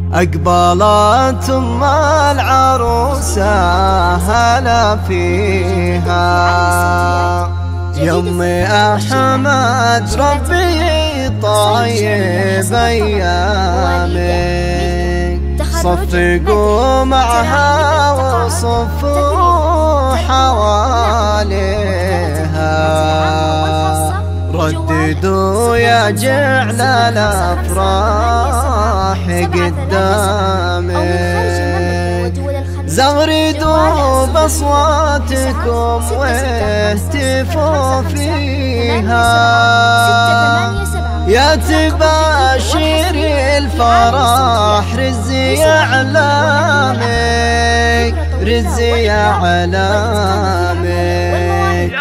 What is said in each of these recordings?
أقبلت أم العروسة هلا فيها يوم أحمد ربي طيب أيامك صفقوا معها وصفوا حواليها رددوا يا جعل الأفراح قدامك زغردوا بأصواتكم واهتفوا فيها يا تباشر الفرح رزي أعلامك رزي أعلامك.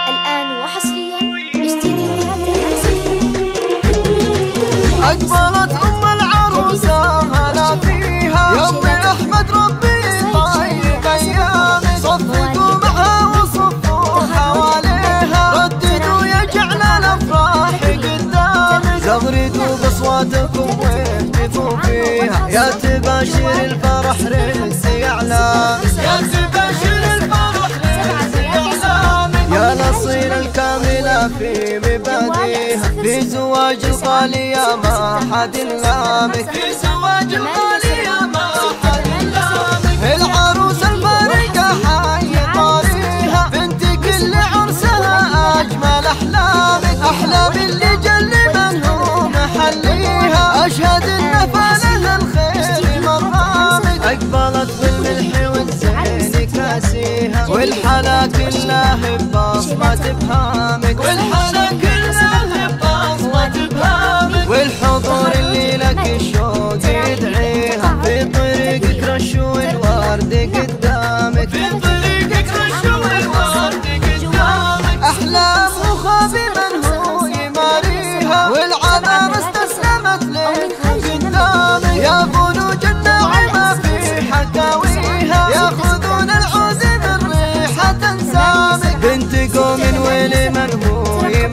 أقبلت أم العروسة هلا فيها يوم أحمد ربي طيب أيامك صفقوا معها وصفوا حواليها رددوا يا جعل الأفراح قدامك زغردوا بأصواتكم واهتفوا فيها يا تباشر الفرح رزي أعلامك يا تباشر الفرح رزي أعلامك يا الأصيل الكاملة في مبادئها في زواج الغالية ما حد لامك في زواج الغالية ما حد لامك العروس الفارقة حي طاريها بنت كل عرسها أجمل أحلامك أحلام اللي جل من هو محليها أشهد إن فالها الخير مرامك أقبلت بالملح والزين كاسيها والحلا كلها ببصمة بهامك والحلا كلها ببصمة بهامك والحضور اللي لك الشوق يدعيها في طريقك رشوا الورد قدامك في طريقك رشوا الورد قدامك أحلام وخابي من هو يماريها والعذاب استسلمت لك قدامك يا فلوج الناعمة في حكاويها ياخذون العود من ريحة تنسامك بنت قوم ولمن هو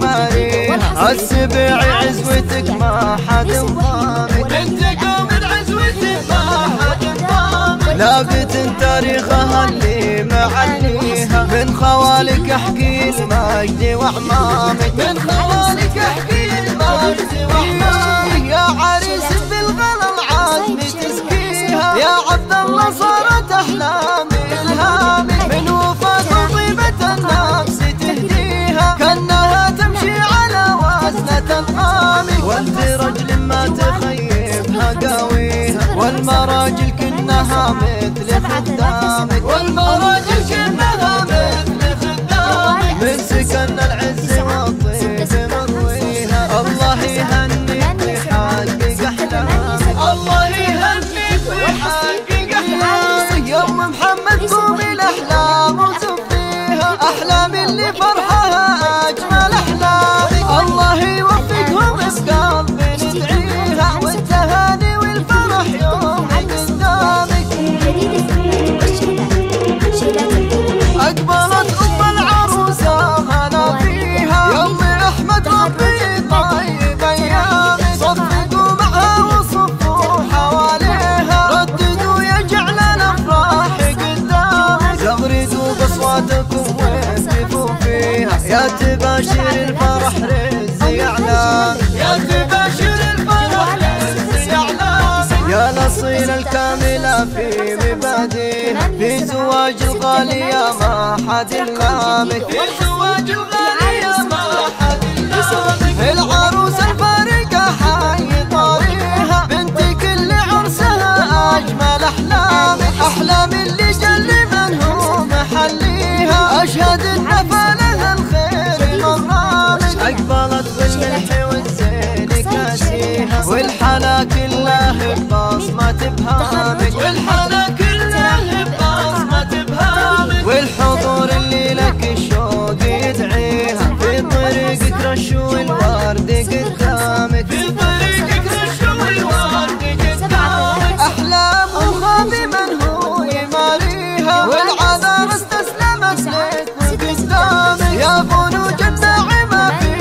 يماريها السبع عزوتك ما حد ضامك بنت قوم عزوتك ما حد ضامك لابت تاريخها اللي معليها من خوالك احكي المجد وعمامك من خوالك احكي المجد وعمامك يا عريس بالغلا العزم تزكيها يا عبد الله صارت احلامي الهامك من وفاة طيبة النفس تهديها كأنها تمشي على وزنة القامك وانت رجل ما تخيبها قاويها والمراجل كنها مثل خدامك والمراجل كنها مثل خدامك من سكن العز والطيب مرويها الله يهنيك ويحقق احلامك الله يهنيك ويحقق احلامك يوم محمد قومي الاحلام وصفيها احلام اللي فرحها اجمل احلامك الله يوفقهم بقلبي ندعيها والتهاني والفرح يوم قدامك. أقبلت أم العروسة هلا فيها يوم أحمد ربي طيب أيامك صفقوا معها وصفوا حواليها رددوا يا جعل الأفراح قدامك زغردوا بأصواتكم واهتفوا فيها يا تباشر الفرح رزي أعلامك يا تباشر الفرح رزي أعلامك يا الأصيل الكاملة في مبادئها في زواج الغالية ما حد لامك في زواج الغالية ما حد لامك العروس الفارقة حي طاريها بنت كل عرسها أجمل أحلامك أحلام اللي جل من هو محليها أشهد إن فالها الخير مرامك أقبلت بالملح والزين كاسيها والحلا كلها ببصمة بهامك والحلا كلها ببصمة بهامك والحضور اللي لك الشوق يدعيها في طريقك رشوا الورد قدامك في طريقك رشوا الورد قدامك أحلام وخابي من هو يماريها والعذاب استسلمت لك قدامك يا فلوج الناعمة في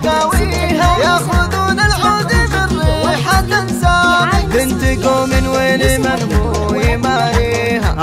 حكاويها ياخذون العود من ريحة تنسامك بنت قوم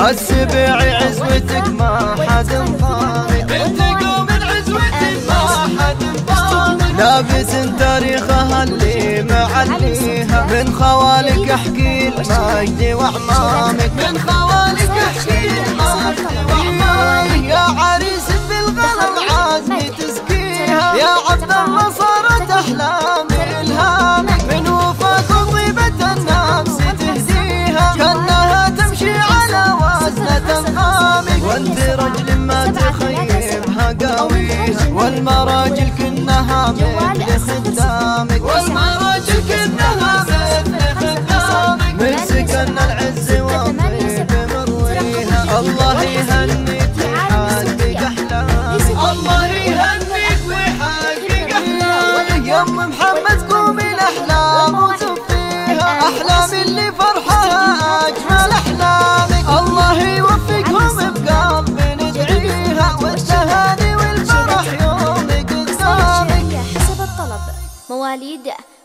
والسبع عزوتك ما حد ضامن، بنت قوم عزوتك ما حد ضامن، لابس تاريخها اللي معليها، من خوالك احكي المجد وعمامك، من خوالك احكي المجد وعمامك، يا عريس بالغلب عازمي تسقيها، يا عبد الله صارت احلامي الهامك، من وفاة طيبة النفس تهديها، كانها تمشي على وزنة انغامك، وانت رجل ما تخيبها قاويها، والمراجل كنها مثل خدامك، والمراجل كنها مثل خدامك، من سكن العز والطيب مرويها، الله يهنيك ويحقق احلامك، الله يهنيك ويحقق احلامك، يا ام محمد قومي الاحلام وصفيها، احلام اللي فرحها اجمل احلامك، الله يوفقهم بقلب ندعيها، والتهاني والفرح يوم قدامك. حسب الطلب مواليد